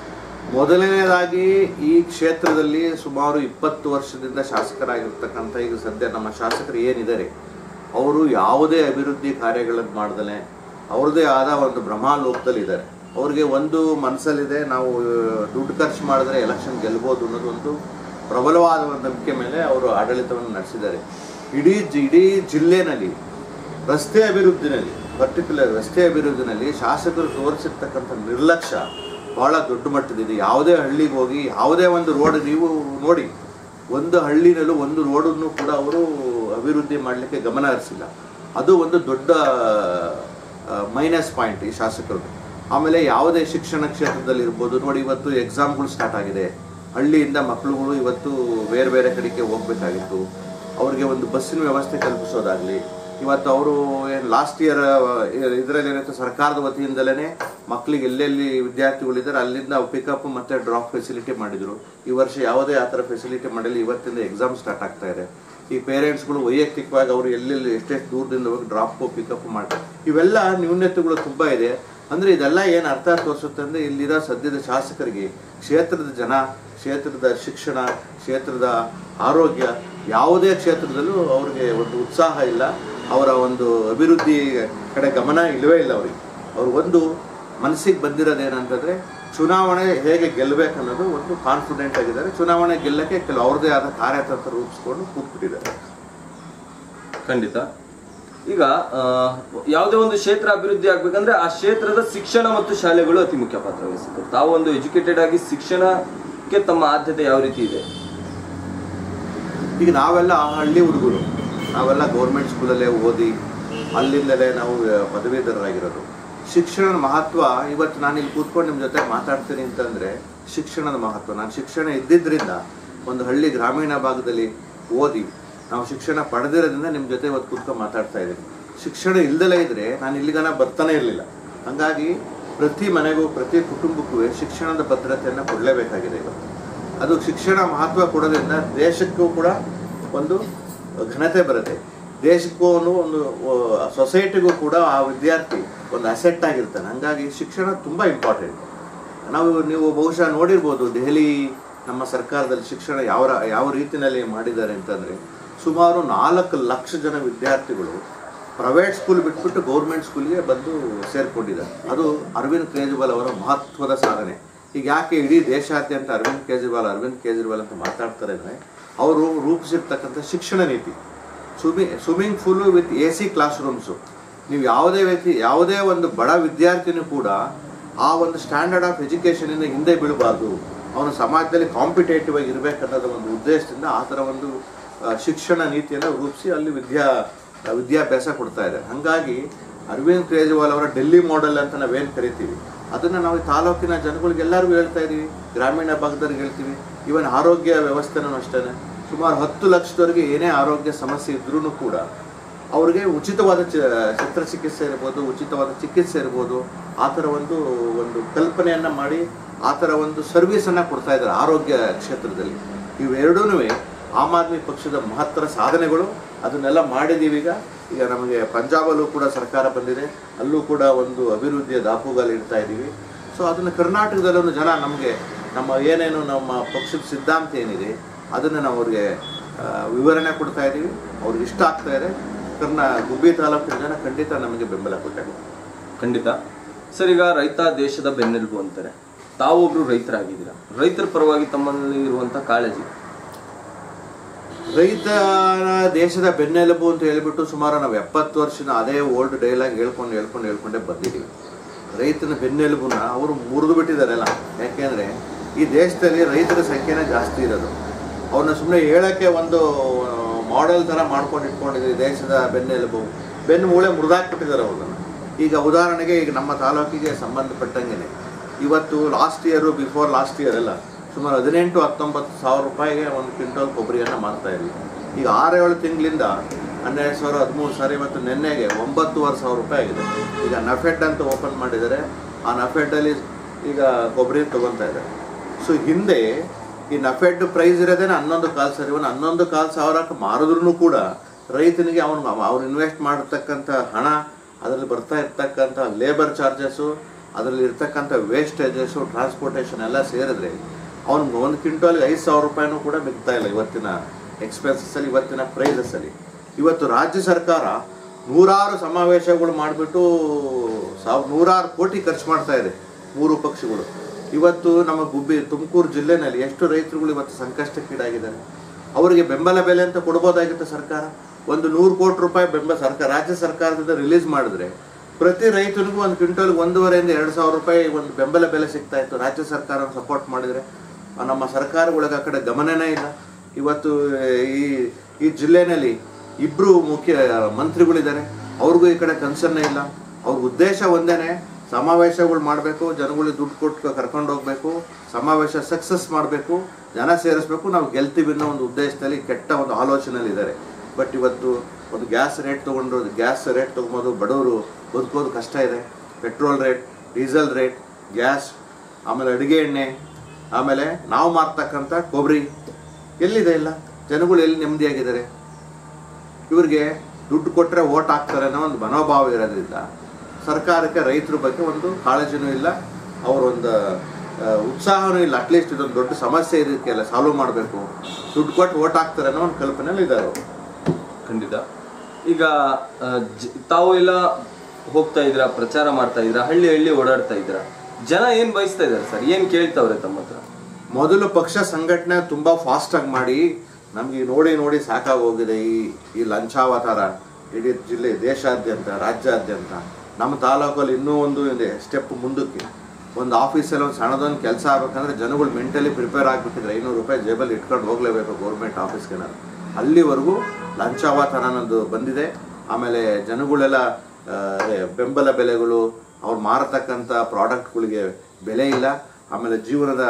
ಮೊದಲನೇದಾಗಿ ಈ ಕ್ಷೇತ್ರದಲ್ಲಿ ಸುಮಾರು ಇಪ್ಪತ್ತು ವರ್ಷದಿಂದ ಶಾಸಕರಾಗಿರ್ತಕ್ಕಂಥ ಈಗ ಸದ್ಯ ನಮ್ಮ ಶಾಸಕರು ಏನಿದ್ದಾರೆ ಅವರು ಯಾವುದೇ ಅಭಿವೃದ್ಧಿ ಕಾರ್ಯಗಳನ್ನು ಮಾಡ್ದಲೆ ಅವ್ರದ್ದೇ ಆದ ಒಂದು ಭ್ರಮಾಲೋಕದಲ್ಲಿ ಇದ್ದಾರೆ. ಅವ್ರಿಗೆ ಒಂದು ಮನಸ್ಸಲ್ಲಿದೆ, ನಾವು ದುಡ್ಡು ಖರ್ಚು ಮಾಡಿದ್ರೆ ಎಲೆಕ್ಷನ್ ಗೆಲ್ಬೋದು ಅನ್ನೋದು ಒಂದು ಪ್ರಬಲವಾದ ಒಂದು ನಂಬಿಕೆ ಮೇಲೆ ಅವರು ಆಡಳಿತವನ್ನು ನಡೆಸಿದ್ದಾರೆ. ಇಡೀ ಇಡೀ ಜಿಲ್ಲೆನಲ್ಲಿ ರಸ್ತೆ ಅಭಿವೃದ್ಧಿನಲ್ಲಿ, ಪರ್ಟಿಕ್ಯುಲರ್ ರಸ್ತೆ ಅಭಿವೃದ್ಧಿನಲ್ಲಿ ಶಾಸಕರು ತೋರಿಸಿರ್ತಕ್ಕಂಥ ನಿರ್ಲಕ್ಷ್ಯ ಭಾಳ ದೊಡ್ಡ ಮಟ್ಟದಿದೆ. ಯಾವುದೇ ಹಳ್ಳಿಗೆ ಹೋಗಿ ಯಾವುದೇ ಒಂದು ರೋಡ್ ನೀವು ನೋಡಿ, ಒಂದು ಹಳ್ಳಿನಲ್ಲೂ ಒಂದು ರೋಡನ್ನು ಕೂಡ ಅವರು ಅಭಿವೃದ್ಧಿ ಮಾಡಲಿಕ್ಕೆ ಗಮನ ಹರಿಸಿಲ್ಲ. ಅದು ಒಂದು ದೊಡ್ಡ ಮೈನಸ್ ಪಾಯಿಂಟ್ ಈ ಶಾಸಕರದ್ದು. ಆಮೇಲೆ ಯಾವುದೇ ಶಿಕ್ಷಣ ಕ್ಷೇತ್ರದಲ್ಲಿ ಇರ್ಬೋದು ನೋಡಿ, ಇವತ್ತು ಎಕ್ಸಾಮ್ಗಳು ಸ್ಟಾರ್ಟ್ ಆಗಿದೆ. ಹಳ್ಳಿಯಿಂದ ಮಕ್ಕಳುಗಳು ಇವತ್ತು ಬೇರೆ ಬೇರೆ ಕಡೆಗೆ ಹೋಗ್ಬೇಕಾಗಿತ್ತು, ಅವ್ರಿಗೆ ಒಂದು ಬಸ್ಸಿನ ವ್ಯವಸ್ಥೆ ಕಲ್ಪಿಸೋದಾಗಲಿ, ಇವತ್ತು ಅವರು ಏನು ಲಾಸ್ಟ್ ಇಯರ್ ಇದರಲ್ಲಿ ಏನಾಯ್ತು ಸರ್ಕಾರದ ವತಿಯಿಂದಲೇ ಮಕ್ಕಳಿಗೆ ಎಲ್ಲೆಲ್ಲಿ ವಿದ್ಯಾರ್ಥಿಗಳಿದ್ದಾರೆ ಅಲ್ಲಿಂದ ಪಿಕಪ್ ಮತ್ತು ಡ್ರಾಪ್ ಫೆಸಿಲಿಟಿ ಮಾಡಿದರು. ಈ ವರ್ಷ ಯಾವುದೇ ಆ ಥರ ಫೆಸಿಲಿಟಿ ಮಾಡಿಲ್ಲ. ಇವತ್ತಿಂದ ಎಕ್ಸಾಮ್ ಸ್ಟಾರ್ಟ್ ಆಗ್ತಾ ಇದೆ. ಈ ಪೇರೆಂಟ್ಸ್ಗಳು ವೈಯಕ್ತಿಕವಾಗಿ ಅವರು ಎಲ್ಲೆಲ್ಲಿ ಎಷ್ಟೆಷ್ಟು ದೂರದಿಂದ ಹೋಗಿ ಡ್ರಾಪ್ ಪಿಕಪ್ ಮಾಡ್ತಾರೆ. ಇವೆಲ್ಲ ನ್ಯೂನತೆಗಳು ತುಂಬ ಇದೆ. ಅಂದರೆ ಇದೆಲ್ಲ ಏನು ಅರ್ಥ ತೋರಿಸುತ್ತೆ ಅಂದರೆ ಇಲ್ಲಿರೋ ಸದ್ಯದ ಶಾಸಕರಿಗೆ ಕ್ಷೇತ್ರದ ಜನ, ಕ್ಷೇತ್ರದ ಶಿಕ್ಷಣ, ಕ್ಷೇತ್ರದ ಆರೋಗ್ಯ, ಯಾವುದೇ ಕ್ಷೇತ್ರದಲ್ಲೂ ಅವ್ರಿಗೆ ಒಂದು ಉತ್ಸಾಹ ಇಲ್ಲ. ಅವರ ಒಂದು ಅಭಿವೃದ್ಧಿ ಕಡೆ ಗಮನ ಇಲ್ಲವೇ ಇಲ್ಲ ಅವರಿಗೆ. ಅವ್ರು ಒಂದು ಮನಸ್ಸಿಗೆ ಬಂದಿರೋದೇನಂತಂದರೆ ಚುನಾವಣೆ ಹೇಗೆ ಗೆಲ್ಲಬೇಕನ್ನೋದು ಒಂದು ಕಾನ್ಫಿಡೆಂಟ್ ಆಗಿದ್ದಾರೆ. ಚುನಾವಣೆ ಗೆಲ್ಲಕ್ಕೆ ಕೆಲವು ಅವ್ರದ್ದೇ ಆದ ಕಾರ್ಯತಂತ್ರ ರೂಪಿಸ್ಕೊಂಡು ಕೂತ್ಬಿಟ್ಟಿದ್ದಾರೆ. ಖಂಡಿತ. ಈಗ ಯಾವುದೇ ಒಂದು ಕ್ಷೇತ್ರ ಅಭಿವೃದ್ಧಿ ಆಗ್ಬೇಕಂದ್ರೆ ಆ ಕ್ಷೇತ್ರದ ಶಿಕ್ಷಣ ಮತ್ತು ಶಾಲೆಗಳು ಅತಿ ಮುಖ್ಯ ಪಾತ್ರ ವಹಿಸುತ್ತೆ. ತಾವು ಒಂದು ಎಜುಕೇಟೆಡ್ ಆಗಿ ಶಿಕ್ಷಣಕ್ಕೆ ತಮ್ಮ ಆದ್ಯತೆ ಯಾವ ರೀತಿ ಇದೆ? ಈಗ ನಾವೆಲ್ಲ ಹಳ್ಳಿ ಹುಡುಗರು, ನಾವೆಲ್ಲ ಗೌರ್ಮೆಂಟ್ ಸ್ಕೂಲಲ್ಲೇ ಓದಿ ಅಲ್ಲಿಂದಲೇ ನಾವು ಪದವೀಧರರಾಗಿರೋದು. ಶಿಕ್ಷಣದ ಮಹತ್ವ ಇವತ್ತು ನಾನು ಇಲ್ಲಿ ಕೂತ್ಕೊಂಡು ನಿಮ್ಮ ಜೊತೆ ಮಾತಾಡ್ತೀನಿ ಅಂತಂದರೆ ಶಿಕ್ಷಣದ ಮಹತ್ವ. ನಾನು ಶಿಕ್ಷಣ ಇದ್ದಿದ್ದರಿಂದ ಒಂದು ಹಳ್ಳಿ ಗ್ರಾಮೀಣ ಭಾಗದಲ್ಲಿ ಓದಿ ನಾವು ಶಿಕ್ಷಣ ಪಡೆದಿರೋದ್ರಿಂದ ನಿಮ್ಮ ಜೊತೆ ಇವತ್ತು ಕೂತ್ಕೊಂಡು ಮಾತಾಡ್ತಾ ಇದ್ದೀನಿ. ಶಿಕ್ಷಣ ಇಲ್ದಲೇ ಇದ್ದರೆ ನಾನು ಇಲ್ಲಿಗನ ಬರ್ತಾನೆ ಇರಲಿಲ್ಲ. ಹಾಗಾಗಿ ಪ್ರತಿ ಮನೆಗೂ ಪ್ರತಿ ಕುಟುಂಬಕ್ಕೂ ಶಿಕ್ಷಣದ ಭದ್ರತೆಯನ್ನು ಕೊಡಲೇಬೇಕಾಗಿದೆ ಇವತ್ತು. ಅದು ಶಿಕ್ಷಣ ಮಹತ್ವ ಕೊಡೋದ್ರಿಂದ ದೇಶಕ್ಕೂ ಕೂಡ ಒಂದು ಘನತೆ ಬರುತ್ತೆ. ದೇಶಕ್ಕೂ ಒಂದು ಸೊಸೈಟಿಗೂ ಕೂಡ ಆ ವಿದ್ಯಾರ್ಥಿ ಒಂದು ಅಸೆಟ್ ಆಗಿರ್ತಾನೆ. ಹಾಗಾಗಿ ಶಿಕ್ಷಣ ತುಂಬ ಇಂಪಾರ್ಟೆಂಟ್. ನಾವು ನೀವು ಬಹುಶಃ ನೋಡಿರ್ಬೋದು ದೆಹಲಿ ನಮ್ಮ ಸರ್ಕಾರದಲ್ಲಿ ಶಿಕ್ಷಣ ಯಾವ ಯಾವ ರೀತಿಯಲ್ಲಿ ಮಾಡಿದ್ದಾರೆ ಅಂತಂದರೆ ಸುಮಾರು ನಾಲ್ಕು ಲಕ್ಷ ಜನ ವಿದ್ಯಾರ್ಥಿಗಳು ಪ್ರೈವೇಟ್ ಸ್ಕೂಲ್ ಬಿಟ್ಬಿಟ್ಟು ಗೌರ್ಮೆಂಟ್ ಸ್ಕೂಲ್ಗೆ ಬಂದು ಸೇರಿಕೊಂಡಿದ್ದಾರೆ. ಅದು ಅರವಿಂದ್ ಕೇಜ್ರಿವಾಲ್ ಅವರ ಮಹತ್ವದ ಸಾಧನೆ. ಈಗ ಯಾಕೆ ಇಡೀ ದೇಶಾದ್ಯಂತ ಅರವಿಂದ್ ಕೇಜ್ರಿವಾಲ್ ಅರವಿಂದ್ ಕೇಜ್ರಿವಾಲ್ ಅಂತ ಮಾತಾಡ್ತಾರೆ ಅಂದರೆ ಅವರು ರೂಪಿಸಿರ್ತಕ್ಕಂಥ ಶಿಕ್ಷಣ ನೀತಿ. ಸ್ವಿಮಿ swimming pool with A C class rooms. ನೀವು ಯಾವುದೇ ವ್ಯಕ್ತಿ ಯಾವುದೇ ಒಂದು ಬಡ ವಿದ್ಯಾರ್ಥಿನೂ ಕೂಡ ಆ ಒಂದು ಸ್ಟ್ಯಾಂಡರ್ಡ್ ಆಫ್ ಎಜುಕೇಷನಿಂದ ಹಿಂದೆ ಬೀಳಬಾರ್ದು. ಅವನು ಸಮಾಜದಲ್ಲಿ ಕಾಂಪಿಟೇಟಿವ್ ಆಗಿ ಇರಬೇಕನ್ನೋದು ಒಂದು ಉದ್ದೇಶದಿಂದ ಆ ಥರ ಒಂದು ಶಿಕ್ಷಣ ನೀತಿಯನ್ನು ರೂಪಿಸಿ ಅಲ್ಲಿ ವಿದ್ಯಾ ವಿದ್ಯಾಭ್ಯಾಸ ಕೊಡ್ತಾ ಇದ್ದಾರೆ. ಹಾಗಾಗಿ ಅರವಿಂದ್ ಕೇಜ್ರಿವಾಲ್ ಅವರ ಡೆಲ್ಲಿ ಮಾಡೆಲ್ ಅಂತ ನಾವೇನು ಕರಿತೀವಿ ಅದನ್ನು ನಾವು ತಾಲೂಕಿನ ಜನಗಳಿಗೆ ಎಲ್ಲರಿಗೂ ಹೇಳ್ತಾ ಇದ್ದೀವಿ, ಗ್ರಾಮೀಣ ಭಾಗದವ್ರಿಗೆ ಹೇಳ್ತೀವಿ. ಈವನ್ ಆರೋಗ್ಯ ವ್ಯವಸ್ಥೆನೂ ಅಷ್ಟೇ, ಸುಮಾರು ಹತ್ತು ಲಕ್ಷದವರೆಗೆ ಏನೇ ಆರೋಗ್ಯ ಸಮಸ್ಯೆ ಇದ್ರೂ ಕೂಡ ಅವ್ರಿಗೆ ಉಚಿತವಾದ ಚ ಶಸ್ತ್ರಚಿಕಿತ್ಸೆ ಇರ್ಬೋದು, ಉಚಿತವಾದ ಚಿಕಿತ್ಸೆ ಇರ್ಬೋದು, ಆ ಥರ ಒಂದು ಒಂದು ಕಲ್ಪನೆಯನ್ನು ಮಾಡಿ ಆ ಥರ ಒಂದು ಸರ್ವಿಸನ್ನು ಕೊಡ್ತಾ ಇದ್ದಾರೆ ಆರೋಗ್ಯ ಕ್ಷೇತ್ರದಲ್ಲಿ. ಇವೆರಡೂ ಆಮ್ ಆದ್ಮಿ ಪಕ್ಷದ ಮಹತ್ತರ ಸಾಧನೆಗಳು. ಅದನ್ನೆಲ್ಲ ಮಾಡಿದ್ದೀವಿ. ಈಗ ಈಗ ನಮಗೆ ಪಂಜಾಬಲ್ಲೂ ಕೂಡ ಸರ್ಕಾರ ಬಂದಿದೆ, ಅಲ್ಲೂ ಕೂಡ ಒಂದು ಅಭಿವೃದ್ಧಿಯ ದಾಪುಗಾಲು ಇಡ್ತಾ ಇದ್ದೀವಿ. ಸೊ ಅದನ್ನು ಕರ್ನಾಟಕದಲ್ಲೂ ಜನ ನಮಗೆ ನಮ್ಮ ಏನೇನು ನಮ್ಮ ಪಕ್ಷದ ಸಿದ್ಧಾಂತ ಏನಿದೆ ಅದನ್ನು ನಾವು ಅವ್ರಿಗೆ ವಿವರಣೆ ಕೊಡ್ತಾ ಇದ್ದೀವಿ. ಅವ್ರಿಗೆ ಇಷ್ಟ ಆಗ್ತಾ ಇದೆ. ಕರ್ನಾ ಗುಬ್ಬಿ ತಾಲೂಕಿನ ಜನ ಖಂಡಿತ ನಮಗೆ ಬೆಂಬಲ ಕೊಟ್ಟಾಗ ಖಂಡಿತ. ಸರ್, ಈಗ ರೈತ ದೇಶದ ಬೆನ್ನೆಲುಬು ಅಂತಾರೆ. ತಾವೊಬ್ರು ರೈತರಾಗಿದ್ದೀರಾ. ರೈತರ ಪರವಾಗಿ ತಮ್ಮಲ್ಲಿ ಇರುವಂಥ ಕಾಳಜಿ. ರೈತ ದೇಶದ ಬೆನ್ನೆಲುಬು ಅಂತ ಹೇಳ್ಬಿಟ್ಟು ಸುಮಾರು ನಾವು ಎಪ್ಪತ್ತು ವರ್ಷದ ಅದೇ ಓಲ್ಡ್ ಡೈಲಾಗ್ ಹೇಳ್ಕೊಂಡು ಹೇಳ್ಕೊಂಡು ಹೇಳ್ಕೊಂಡೇ ಬಂದಿದ್ದೀವಿ. ರೈತನ ಬೆನ್ನೆಲುಬುನ ಅವರು ಮುರಿದು ಬಿಟ್ಟಿದ್ದಾರಲ್ಲ. ಯಾಕೆಂದರೆ ಈ ದೇಶದಲ್ಲಿ ರೈತರ ಸಂಖ್ಯೆನೇ ಜಾಸ್ತಿ ಇರೋದು. ಅವ್ರನ್ನ ಸುಮ್ಮನೆ ಹೇಳೋಕ್ಕೆ ಒಂದು ಮಾಡೆಲ್ ಥರ ಮಾಡ್ಕೊಂಡು ಇಟ್ಕೊಂಡಿದ್ದೀವಿ. ದೇಶದ ಬೆನ್ನೆಲುಬು ಬೆನ್ನು ಮೂಳೆ ಮುರಿದಾಕ್ಬಿಟ್ಟಿದ್ದಾರೆ ಅವ್ರನ್ನ. ಈಗ ಉದಾಹರಣೆಗೆ ಈಗ ನಮ್ಮ ತಾಲೂಕಿಗೆ ಸಂಬಂಧಪಟ್ಟಂಗೆ ಇವತ್ತು last year before last year ಎಲ್ಲ ಸುಮಾರು ಹದಿನೆಂಟು ಹತ್ತೊಂಬತ್ತು ಸಾವಿರ ರೂಪಾಯಿಗೆ ಒಂದು ಕ್ವಿಂಟಲ್ ಕೊಬ್ಬರಿಯನ್ನು ಮಾರ್ತಾ ಇದ್ವಿ. ಈಗ ಆರೇಳು ತಿಂಗಳಿಂದ ಹನ್ನೆರಡು ಸಾವಿರ ಹದಿಮೂರು ಸಾವಿರ ಇವತ್ತು ನಿನ್ನೆಗೆ ಒಂಬತ್ತುವರೆ ಸಾವಿರ ರೂಪಾಯಿ ಆಗಿದೆ. ಈಗ ನಫೆಡ್ ಅಂತ ಓಪನ್ ಮಾಡಿದ್ದಾರೆ. ಆ ನಫೆಡ್ಡಲ್ಲಿ ಈಗ ಕೊಬ್ಬರಿ ತೊಗೊತಾ ಇದ್ದಾರೆ. ಸೊ ಹಿಂದೆ ಈ ನಫೆಡ್ ಪ್ರೈಸ್ ಇರೋದೇನೆ ಹನ್ನೊಂದು ಕಾಲು ಸಾವಿರ. ಇವನು ಹನ್ನೊಂದು ಕಾಲು ಸಾವಿರಕ್ಕೆ ಮಾರಿದ್ರೂ ಕೂಡ ರೈತನಿಗೆ ಅವನು ಅವ್ನು ಇನ್ವೆಸ್ಟ್ ಮಾಡಿರ್ತಕ್ಕಂಥ ಹಣ, ಅದರಲ್ಲಿ ಬರ್ತಾ ಇರ್ತಕ್ಕಂಥ ಲೇಬರ್ ಚಾರ್ಜಸ್ಸು, ಅದರಲ್ಲಿ ಇರ್ತಕ್ಕಂಥ ವೇಸ್ಟೇಜಸ್ಸು, ಟ್ರಾನ್ಸ್ಪೋರ್ಟೇಷನ್ ಎಲ್ಲ ಸೇರಿದ್ರೆ ಅವ್ನಿಗೆ ಒಂದು ಕ್ವಿಂಟಲ್ಗೆ ಐದು ಸಾವಿರ ರೂಪಾಯಿನೂ ಕೂಡ ಮಿಗ್ತಾ ಇಲ್ಲ ಇವತ್ತಿನ ಎಕ್ಸ್ಪೆನ್ಸಸ್ಸಲ್ಲಿ, ಇವತ್ತಿನ ಪ್ರೈಸಸ್ಸಲ್ಲಿ. ಇವತ್ತು ರಾಜ್ಯ ಸರ್ಕಾರ ನೂರಾರು ಸಮಾವೇಶಗಳು ಮಾಡಿಬಿಟ್ಟು ಸಾವ್ ನೂರಾರು ಕೋಟಿ ಖರ್ಚು ಮಾಡ್ತಾ ಇದೆ ಮೂರು ಪಕ್ಷಗಳು. ಇವತ್ತು ನಮ್ಮ ಗುಬ್ಬಿ ತುಮಕೂರು ಜಿಲ್ಲೆನಲ್ಲಿ ಎಷ್ಟು ರೈತರುಗಳು ಇವತ್ತು ಸಂಕಷ್ಟಕ್ಕೀಡಾಗಿದ್ದಾರೆ. ಅವರಿಗೆ ಬೆಂಬಲ ಬೆಲೆ ಅಂತ ಕೊಡ್ಬೋದಾಗಿತ್ತು ಸರ್ಕಾರ. ಒಂದು ನೂರು ಕೋಟಿ ರೂಪಾಯಿ ಬೆಂಬಲ ಸರ್ಕಾರ ರಾಜ್ಯ ಸರ್ಕಾರದಿಂದ ರಿಲೀಸ್ ಮಾಡಿದ್ರೆ ಪ್ರತಿ ರೈತನಿಗೂ ಒಂದು ಕ್ವಿಂಟಲ್ಗೆ ಒಂದೂವರೆಯಿಂದ ಎರಡು ಸಾವಿರ ರೂಪಾಯಿ ಒಂದು ಬೆಂಬಲ ಬೆಲೆ ಸಿಗ್ತಾ ಇತ್ತು. ರಾಜ್ಯ ಸರ್ಕಾರ ಸಪೋರ್ಟ್ ಮಾಡಿದರೆ ನಮ್ಮ ಸರ್ಕಾರಗಳಿಗೆ ಆ ಕಡೆ ಗಮನನೇ ಇಲ್ಲ. ಇವತ್ತು ಈ ಈ ಜಿಲ್ಲೆಯಲ್ಲಿ ಇಬ್ಬರು ಮುಖ್ಯ ಮಂತ್ರಿಗಳಿದ್ದಾರೆ, ಅವ್ರಿಗೂ ಈ ಕಡೆ ಕನ್ಸರ್ನೇ ಇಲ್ಲ. ಅವ್ರ ಉದ್ದೇಶ ಒಂದೇ, ಸಮಾವೇಶಗಳು ಮಾಡಬೇಕು, ಜನಗಳಿಗೆ ದುಡ್ಡು ಕೊಟ್ಟು ಕರ್ಕೊಂಡು ಹೋಗ್ಬೇಕು, ಸಮಾವೇಶ ಸಕ್ಸಸ್ ಮಾಡಬೇಕು, ಜನ ಸೇರಿಸ್ಬೇಕು, ನಾವು ಗೆಲ್ತೀವಿ ಅನ್ನೋ ಒಂದು ಉದ್ದೇಶದಲ್ಲಿ ಕೆಟ್ಟ ಒಂದು ಆಲೋಚನೆಯಲ್ಲಿ ಇದ್ದಾರೆ. ಬಟ್ ಇವತ್ತು ಒಂದು ಗ್ಯಾಸ್ ರೇಟ್ ತೊಗೊಂಡು ಗ್ಯಾಸ್ ರೇಟ್ ತೊಗೊಂಬೋದು ಬಡವರು ಬದುಕೋದು ಕಷ್ಟ ಇದೆ. Petrol rate, diesel rate, gas, ಆಮೇಲೆ ಅಡುಗೆ ಎಣ್ಣೆ, ಆಮೇಲೆ ನಾವು ಮಾರ್ತಕ್ಕಂಥ ಕೊಬ್ಬರಿ ಎಲ್ಲಿದೆ ಇಲ್ಲ. ಜನಗಳು ಎಲ್ಲಿ ನೆಮ್ಮದಿಯಾಗಿದ್ದಾರೆ. ಇವ್ರಿಗೆ ದುಡ್ಡು ಕೊಟ್ಟರೆ ಓಟ್ ಹಾಕ್ತಾರೆ ಅನ್ನೋ ಒಂದು ಮನೋಭಾವ ಇರೋದ್ರಿಂದ ಸರ್ಕಾರಕ್ಕೆ ರೈತರ ಬಗ್ಗೆ ಒಂದು ಕಾಳಜಿನೂ ಇಲ್ಲ, ಅವರೊಂದು ಉತ್ಸಾಹನೂ ಇಲ್ಲ. ಅಟ್ಲೀಸ್ಟ್ ಇದೊಂದು ದೊಡ್ಡ ಸಮಸ್ಯೆ ಇದಕ್ಕೆಲ್ಲ ಸಾಲ್ವ್ ಮಾಡಬೇಕು, ದುಡ್ಡು ಕೊಟ್ಟು ಓಟ್ ಹಾಕ್ತಾರೆ ಅನ್ನೋ ಒಂದು ಕಲ್ಪನೆಯಲ್ಲಿ ಇದ್ದಾರೆ ಅವರು. ಖಂಡಿತ. ಈಗ ತಾವು ಎಲ್ಲ ಹೋಗ್ತಾ ಇದ್ದೀರಾ, ಪ್ರಚಾರ ಮಾಡ್ತಾ ಇದ್ದೀರಾ, ಹಳ್ಳಿ ಹಳ್ಳಿ ಓಡಾಡ್ತಾ ಇದ್ದೀರಾ, ಜನ ಏನು ಬಯಸ್ತಾ ಇದ್ದಾರೆ ಸರ್? ಏನು ಕೇಳ್ತಾವ್ರೆ ತಮ್ಮ ಹತ್ರ? ಮೊದಲು ಪಕ್ಷ ಸಂಘಟನೆ ತುಂಬ ಫಾಸ್ಟಾಗಿ ಮಾಡಿ ನಮಗೆ ನೋಡಿ ನೋಡಿ ಸಾಕಾಗೋಗಿದೆ. ಈ ಈ ಲಂಚಾವತಾರ ಇಡೀ ಜಿಲ್ಲೆ, ದೇಶಾದ್ಯಂತ, ರಾಜ್ಯಾದ್ಯಂತ. ನಮ್ಮ ತಾಲೂಕಲ್ಲಿ ಇನ್ನೂ ಒಂದು ಇದೆ ಸ್ಟೆಪ್ ಮುಂದಕ್ಕೆ. ಒಂದು ಆಫೀಸಲ್ಲಿ ಒಂದು ಸಣ್ಣದೊಂದು ಕೆಲಸ ಆಗಬೇಕಂದ್ರೆ ಜನಗಳು ಮೆಂಟಲಿ ಪ್ರಿಪೇರ್ ಆಗಿಬಿಟ್ಟಿದ್ರೆ ಐನೂರು ರೂಪಾಯಿ ಜೇಬಲ್ಲಿ ಇಟ್ಕೊಂಡು ಹೋಗಲೇಬೇಕು ಗೌರ್ಮೆಂಟ್ ಆಫೀಸ್ಗೆ. ನಾನು ಅಲ್ಲಿವರೆಗೂ ಲಂಚಾವತಾರ ಅನ್ನೋದು ಬಂದಿದೆ. ಆಮೇಲೆ ಜನಗಳೆಲ್ಲ ಬೆಂಬಲ ಬೆಲೆಗಳು, ಅವ್ರು ಮಾರತಕ್ಕಂಥ ಪ್ರಾಡಕ್ಟ್ಗಳಿಗೆ ಬೆಲೆ ಇಲ್ಲ. ಆಮೇಲೆ ಜೀವನದ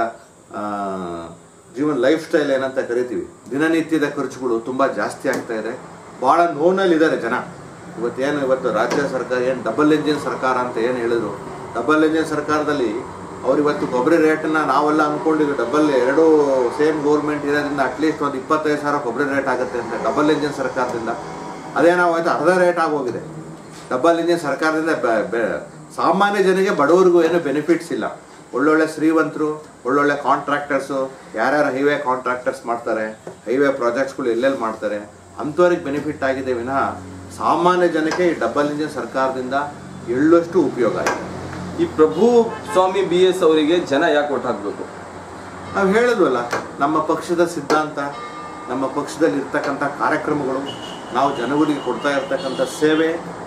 ಜೀವನ ಲೈಫ್ ಸ್ಟೈಲ್ ಏನಂತ ಕರಿತೀವಿ, ದಿನನಿತ್ಯದ ಖರ್ಚುಗಳು ತುಂಬ ಜಾಸ್ತಿ ಆಗ್ತಾ ಇದೆ. ಭಾಳ ನೋವಿನಲ್ಲಿದ್ದಾರೆ ಜನ. ಇವತ್ತೇನು ಇವತ್ತು ರಾಜ್ಯ ಸರ್ಕಾರ ಏನು ಡಬಲ್ ಇಂಜಿನ್ ಸರ್ಕಾರ ಅಂತ ಏನು ಹೇಳಿದ್ರು, ಡಬಲ್ ಇಂಜಿನ್ ಸರ್ಕಾರದಲ್ಲಿ ಅವ್ರು ಇವತ್ತು ಕೊಬ್ಬರಿ ರೇಟನ್ನು ನಾವೆಲ್ಲ ಅಂದ್ಕೊಂಡಿದ್ವಿ ಡಬಲ್ ಎರಡೂ ಸೇಮ್ ಗೌರ್ಮೆಂಟ್ ಇರೋದ್ರಿಂದ ಅಟ್ಲೀಸ್ಟ್ ಒಂದು ಇಪ್ಪತ್ತೈದು ಸಾವಿರ ಕೊಬ್ಬರಿ ರೇಟ್ ಆಗುತ್ತೆ ಅಂತ. ಡಬಲ್ ಇಂಜಿನ್ ಸರ್ಕಾರದಿಂದ ಅದೇನಾಗೋಯ್ತು, ಅರ್ಧ ರೇಟ್ ಆಗೋಗಿದೆ. ಡಬಲ್ ಇಂಜಿನ್ ಸರ್ಕಾರದಿಂದ ಸಾಮಾನ್ಯ ಜನರಿಗೆ ಬಡವರಿಗೂ ಏನು ಬೆನಿಫಿಟ್ಸ್ ಇಲ್ಲ. ಒಳ್ಳೊಳ್ಳೆ ಶ್ರೀವಂತರು, ಒಳ್ಳೊಳ್ಳೆ ಕಾಂಟ್ರಾಕ್ಟರ್ಸು, ಯಾರ್ಯಾರು ಹೈವೇ ಕಾಂಟ್ರಾಕ್ಟರ್ಸ್ ಮಾಡ್ತಾರೆ, ಹೈವೇ ಪ್ರಾಜೆಕ್ಟ್ಸ್ಗಳು ಎಲ್ಲೆಲ್ಲಿ ಮಾಡ್ತಾರೆ ಅಂಥವ್ರಿಗೆ ಬೆನಿಫಿಟ್ ಆಗಿದೆ ವಿನಃ ಸಾಮಾನ್ಯ ಜನಕ್ಕೆ ಈ ಡಬಲ್ ಇಂಜಿನ್ ಸರ್ಕಾರದಿಂದ ಎಳ್ಳಷ್ಟು ಉಪಯೋಗ ಆಗಿದೆ. ಈ ಪ್ರಭು ಸ್ವಾಮಿ ಬಿ ಎಸ್ ಅವರಿಗೆ ಜನ ಯಾಕೆ ಓಟ್ ಹಾಕಬೇಕು? ನಾವು ಹೇಳಿದ್ವಲ್ಲ, ನಮ್ಮ ಪಕ್ಷದ ಸಿದ್ಧಾಂತ, ನಮ್ಮ ಪಕ್ಷದಲ್ಲಿ ಇರ್ತಕ್ಕಂಥ ಕಾರ್ಯಕ್ರಮಗಳು, ನಾವು ಜನಗಳಿಗೆ ಕೊಡ್ತಾ ಇರ್ತಕ್ಕಂಥ ಸೇವೆ,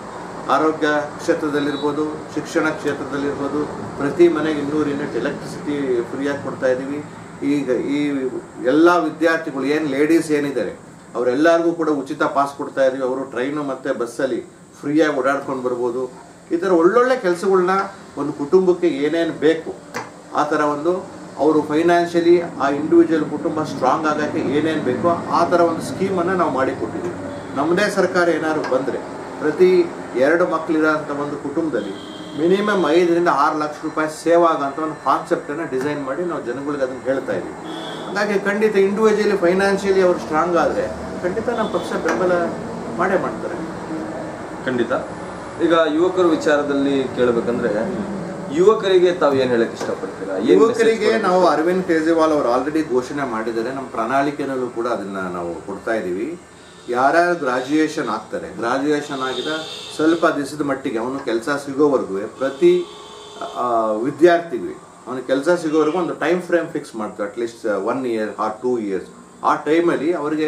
ಆರೋಗ್ಯ ಕ್ಷೇತ್ರದಲ್ಲಿರ್ಬೋದು, ಶಿಕ್ಷಣ ಕ್ಷೇತ್ರದಲ್ಲಿರ್ಬೋದು, ಪ್ರತಿ ಮನೆಗೆ ಇನ್ನೂರು ಯೂನಿಟ್ ಎಲೆಕ್ಟ್ರಿಸಿಟಿ ಫ್ರೀಯಾಗಿ ಕೊಡ್ತಾ ಇದ್ದೀವಿ. ಈಗ ಈ ಎಲ್ಲ ವಿದ್ಯಾರ್ಥಿಗಳು ಏನು ಲೇಡೀಸ್ ಏನಿದ್ದಾರೆ ಅವರೆಲ್ಲರಿಗೂ ಕೂಡ ಉಚಿತ ಪಾಸ್ ಕೊಡ್ತಾ ಇದ್ದೀವಿ. ಅವರು ಟ್ರೈನು ಮತ್ತು ಬಸ್ಸಲ್ಲಿ ಫ್ರೀಯಾಗಿ ಓಡಾಡ್ಕೊಂಡು ಬರ್ಬೋದು. ಈ ಥರ ಒಳ್ಳೊಳ್ಳೆ ಕೆಲಸಗಳನ್ನ ಒಂದು ಕುಟುಂಬಕ್ಕೆ ಏನೇನು ಬೇಕು ಆ ಥರ ಒಂದು ಅವರು ಫೈನಾನ್ಷಿಯಲಿ ಆ ಇಂಡಿವಿಜುವಲ್ ಕುಟುಂಬ ಸ್ಟ್ರಾಂಗ್ ಆಗೋಕ್ಕೆ ಏನೇನು ಬೇಕೋ ಆ ಥರ ಒಂದು ಸ್ಕೀಮನ್ನು ನಾವು ಮಾಡಿಕೊಟ್ಟಿದ್ದೀವಿ. ನಮ್ಮದೇ ಸರ್ಕಾರ ಏನಾದ್ರು ಬಂದರೆ ಪ್ರತಿ ಎರಡು ಮಕ್ಕಳಿರೋಂಥ ಒಂದು ಕುಟುಂಬದಲ್ಲಿ ಮಿನಿಮಮ್ ಐದರಿಂದ ಆರು ಲಕ್ಷ ರೂಪಾಯಿ ಸೇವ್ ಆಗೋಂಥ ಒಂದು ಕಾನ್ಸೆಪ್ಟನ್ನು ಡಿಸೈನ್ ಮಾಡಿ ನಾವು ಜನಗಳಿಗೆ ಅದನ್ನು ಹೇಳ್ತಾ ಇದ್ದೀವಿ. ಹಾಗಾಗಿ ಖಂಡಿತ ಇಂಡಿವಿಜುವಲಿ ಫೈನಾನ್ಷಿಯಲಿ ಅವರು ಸ್ಟ್ರಾಂಗ್ ಆದರೆ ಖಂಡಿತ ನಮ್ಮ ಪಕ್ಷ ಬೆಂಬಲ ಮಾಡೇ ಮಾಡ್ತಾರೆ. ಖಂಡಿತ. ಈಗ ಯುವಕರ ವಿಚಾರದಲ್ಲಿ ಕೇಳಬೇಕಂದ್ರೆ ಯುವಕರಿಗೆ ತಾವು ಏನು ಹೇಳಕ್ಕೆ ಇಷ್ಟಪಡ್ತೀರಾ? ಯುವಕರಿಗೆ ನಾವು ಅರವಿಂದ್ ಕೇಜ್ರಿವಾಲ್ ಅವರು ಆಲ್ರೆಡಿ ಘೋಷಣೆ ಮಾಡಿದ್ದಾರೆ. ನಮ್ಮ ಪ್ರಣಾಳಿಕೆನಲ್ಲೂ ಕೂಡ ಅದನ್ನ ನಾವು ಕೊಡ್ತಾ ಇದ್ದೀವಿ. ಯಾರ್ಯಾರು ಗ್ರಾಜ್ಯುಯೇಷನ್ ಆಗ್ತಾರೆ, ಗ್ರಾಜ್ಯುಯೇಷನ್ ಆಗಿದ ಸ್ವಲ್ಪ ದಿವಸದ ಮಟ್ಟಿಗೆ ಅವನು ಕೆಲಸ ಸಿಗೋವರೆಗೂ ಪ್ರತಿ ವಿದ್ಯಾರ್ಥಿಗೂ ಅವನಿಗೆ ಕೆಲಸ ಸಿಗೋವರೆಗೂ ಒಂದು ಟೈಮ್ ಫ್ರೇಮ್ ಫಿಕ್ಸ್ ಮಾಡ್ತೀವಿ. At least one year or two years ಆ ಟೈಮಲ್ಲಿ ಅವರಿಗೆ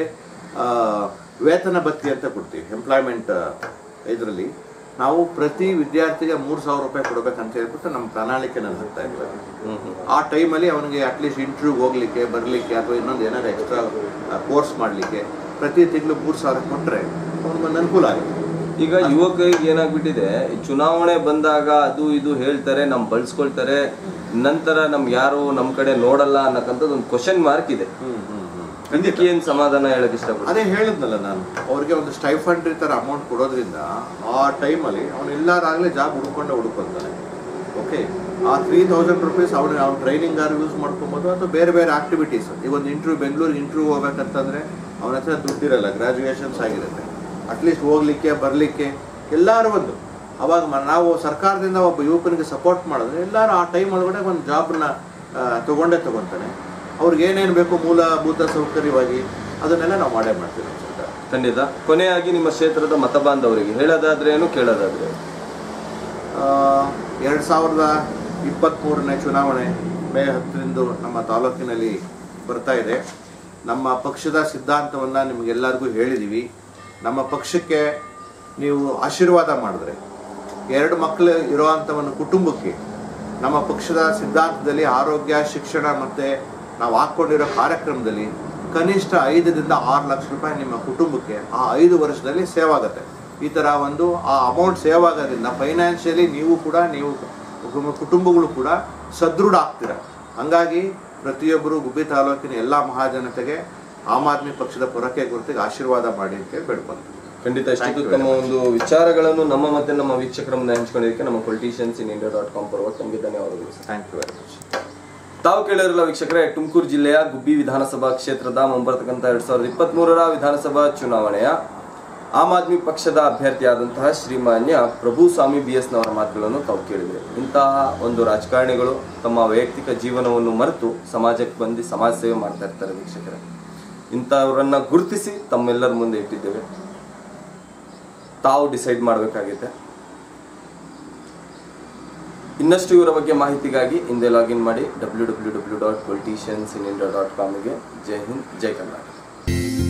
ವೇತನ ಭತ್ಯೆ ಅಂತ ಕೊಡ್ತೀವಿ. ಎಂಪ್ಲಾಯ್ಮೆಂಟ್ ಇದರಲ್ಲಿ ನಾವು ಪ್ರತಿ ವಿದ್ಯಾರ್ಥಿಗೆ ಮೂರು ಸಾವಿರ ರೂಪಾಯಿ ಕೊಡಬೇಕಂತ ಹೇಳ್ಬಿಟ್ಟು ನಮ್ಮ ಪ್ರಣಾಳಿಕೆನಲ್ಲಿ ಹಾಕ್ತಾ ಇದ್ದೀವಿ. ಆ ಟೈಮಲ್ಲಿ ಅವನಿಗೆ ಅಟ್ಲೀಸ್ಟ್ ಇಂಟರ್ವ್ಯೂಗೆ ಹೋಗ್ಲಿಕ್ಕೆ ಬರಲಿಕ್ಕೆ ಅಥವಾ ಇನ್ನೊಂದು ಏನಾದ್ರು ಎಕ್ಸ್ಟ್ರಾ ಕೋರ್ಸ್ ಮಾಡಲಿಕ್ಕೆ ಪ್ರತಿ ತಿಂಗಳು ಮೂರು ಸಾವಿರ ಕೊಟ್ಟರೆ ಅವ್ನಿಗೊಂದು ಅನುಕೂಲ ಆಗುತ್ತೆ. ಈಗ ಯುವಕರಿಗೆ ಏನಾಗ್ಬಿಟ್ಟಿದೆ, ಚುನಾವಣೆ ಬಂದಾಗ ಅದು ಇದು ಹೇಳ್ತಾರೆ, ನಮ್ ಬಳಸ್ಕೊಳ್ತಾರೆ, ನಂತರ ನಮ್ಗೆ ಯಾರು ನಮ್ಮ ಕಡೆ ನೋಡಲ್ಲ ಅನ್ನಕ್ಕಂಥದ್ದು ಒಂದು ಕ್ವಶನ್ ಮಾರ್ಕ್ ಇದೆ. ಇದಕ್ಕೆ ಏನು ಸಮಾಧಾನ ಹೇಳಕ್ ಇಷ್ಟಪಡ್ತೀನಿ? ಅದೇ ಹೇಳಿದ್ನಲ್ಲ ನಾನು, ಅವ್ರಿಗೆ ಒಂದು ಸ್ಟೈಫಂಡ್ ತರ ಅಮೌಂಟ್ ಕೊಡೋದ್ರಿಂದ ಆ ಟೈಮಲ್ಲಿ ಅವ್ನು ಎಲ್ಲಾರಾಗಲೇ ಜಾಬ್ ಹುಡ್ಕೊಂಡೆ ಹುಡ್ಕೊಳ್ತಾನೆ. ಓಕೆ, ಆ ತ್ರೀ ತೌಸಂಡ್ ರುಪೀಸ್ ಅವ್ನು ಅವ್ನು ಟ್ರೈನಿಂಗ್ ಆರು ಯೂಸ್ ಮಾಡ್ಕೊಬೋದು ಅಥವಾ ಬೇರೆ ಬೇರೆ ಆಕ್ಟಿವಿಟೀಸ್. ಈಗ ಒಂದು ಇಂಟರ್ವ್ಯೂ ಬೆಂಗಳೂರಿಗೆ ಇಂಟರ್ವ್ಯೂ ಹೋಗ್ಬೇಕಂತಂದ್ರೆ ಅವನ ಹತ್ರ ದುಡ್ಡಿರಲ್ಲ, ಗ್ರಾಜುಯೇಷನ್ಸ್ ಆಗಿರುತ್ತೆ. ಅಟ್ಲೀಸ್ಟ್ ಹೋಗ್ಲಿಕ್ಕೆ ಬರಲಿಕ್ಕೆ ಎಲ್ಲರೂ ಒಂದು ಅವಾಗ ನಾವು ಸರ್ಕಾರದಿಂದ ಒಬ್ಬ ಯುವಕನಿಗೆ ಸಪೋರ್ಟ್ ಮಾಡಿದ್ರೆ ಎಲ್ಲರೂ ಆ ಟೈಮ್ ಒಳಗಡೆ ಒಂದು ಜಾಬ್ನ ತಗೊಂಡೇ ತಗೊತಾನೆ. ಅವ್ರಿಗೆ ಏನೇನು ಬೇಕು ಮೂಲಭೂತ ಸೌಕರ್ಯವಾಗಿ ಅದನ್ನೆಲ್ಲ ನಾವು ಮಾಡೇ ಮಾಡ್ತೀವಿ ನಮ್ಮ ಸರ್ಕಾರ. ಖಂಡಿತ. ಕೊನೆಯಾಗಿ ನಿಮ್ಮ ಕ್ಷೇತ್ರದ ಮತ ಬಾಂಧವರಿಗೆ ಹೇಳೋದಾದ್ರೆ ಏನು, ಕೇಳೋದಾದ್ರೆ ಎರಡು ಸಾವಿರದ ಇಪ್ಪತ್ತ್ಮೂರನೇ ಚುನಾವಣೆ ಮೇ ಹತ್ತರಿಂದ ನಮ್ಮ ತಾಲೂಕಿನಲ್ಲಿ ಬರ್ತಾ ಇದೆ. ನಮ್ಮ ಪಕ್ಷದ ಸಿದ್ಧಾಂತವನ್ನು ನಿಮಗೆಲ್ಲರಿಗೂ ಹೇಳಿದ್ದೀವಿ. ನಮ್ಮ ಪಕ್ಷಕ್ಕೆ ನೀವು ಆಶೀರ್ವಾದ ಮಾಡಿದ್ರೆ ಎರಡು ಮಕ್ಕಳು ಇರೋವಂಥ ಒಂದು ಕುಟುಂಬಕ್ಕೆ ನಮ್ಮ ಪಕ್ಷದ ಸಿದ್ಧಾಂತದಲ್ಲಿ ಆರೋಗ್ಯ, ಶಿಕ್ಷಣ ಮತ್ತು ನಾವು ಹಾಕ್ಕೊಂಡಿರೋ ಕಾರ್ಯಕ್ರಮದಲ್ಲಿ ಕನಿಷ್ಠ ಐದರಿಂದ ಆರು ಲಕ್ಷ ರೂಪಾಯಿ ನಿಮ್ಮ ಕುಟುಂಬಕ್ಕೆ ಆ ಐದು ವರ್ಷದಲ್ಲಿ ಸೇವ್ ಆಗುತ್ತೆ. ಈ ಥರ ಒಂದು ಆ ಅಮೌಂಟ್ ಸೇವ್ ಆಗೋದ್ರಿಂದ ಫೈನಾನ್ಷಿಯಲಿ ನೀವು ಕೂಡ ನೀವು ಕುಟುಂಬಗಳು ಕೂಡ ಸದೃಢ ಆಗ್ತೀರ. ಹಂಗಾಗಿ ಪ್ರತಿಯೊಬ್ಬರು ಗುಬ್ಬಿ ತಾಲೂಕಿನ ಎಲ್ಲ ಮಹಾಜನತೆಗೆ ಆಮ್ ಆದ್ಮಿ ಪಕ್ಷದ ಪೊರಕೆ ಗುರುತಿಗೆ ಆಶೀರ್ವಾದ ಮಾಡಿ ಅಂತ ಬೇಡ್ಕೊಂತೀವಿ. ಖಂಡಿತ. ಇಷ್ಟು ತಮ್ಮ ಒಂದು ವಿಚಾರಗಳನ್ನು ನಮ್ಮ ಮತ್ತೆ ನಮ್ಮ ವೀಕ್ಷಕರ ಮುಂದೆ ಹಂಚ್ಕೊಂಡಿದ್ದಕ್ಕೆ ನಮ್ಮ politicians in India dot com ಪರವಾಗಿ ತಮಗೆ ಧನ್ಯವಾದಗಳು. Thank you very much. ತಾವು ಕೇಳಿರಲ್ಲ ವೀಕ್ಷಕರೇ, ತುಮಕೂರು ಜಿಲ್ಲೆಯ ಗುಬ್ಬಿ ವಿಧಾನಸಭಾ ಕ್ಷೇತ್ರದ ಮುಂಬರ್ತಕ್ಕಂಥ ಎರಡ್ ಸಾವಿರದ ಇಪ್ಪತ್ತ್ ಮೂರರ ವಿಧಾನಸಭಾ ಚುನಾವಣೆಯ ಆಮ್ ಆದ್ಮಿ ಪಕ್ಷದ ಅಭ್ಯರ್ಥಿಯಾದಂತಹ ಶ್ರೀಮಾನ್ಯ ಪ್ರಭುಸ್ವಾಮಿ ಬಿ ಎಸ್ ನವರ ಮಾತುಗಳನ್ನು ತಾವು ಕೇಳಿದ್ರೆ, ಇಂತಹ ಒಂದು ರಾಜಕಾರಣಿಗಳು ತಮ್ಮ ವೈಯಕ್ತಿಕ ಜೀವನವನ್ನು ಮರೆತು ಸಮಾಜಕ್ಕೆ ಬಂದು ಸಮಾಜ ಸೇವೆ ಮಾಡ್ತಾ ಇರ್ತಾರೆ ವೀಕ್ಷಕರೇ. ಇಂಥವರನ್ನ ಗುರುತಿಸಿ ತಮ್ಮೆಲ್ಲರ ಮುಂದೆ ಇಟ್ಟಿದ್ದೇವೆ. ತಾವು ಡಿಸೈಡ್ ಮಾಡಬೇಕಾಗಿದೆ. ಇನ್ನಷ್ಟು ಇವರ ಬಗ್ಗೆ ಮಾಹಿತಿಗಾಗಿ ಹಿಂದೆ ಲಾಗಿನ್ ಮಾಡಿ W W W dot politicians in India dot ಕಾಮ್ಗೆ. ಜೈ ಹಿಂದ್, ಜೈ ಕರ್ನಾಟಕ.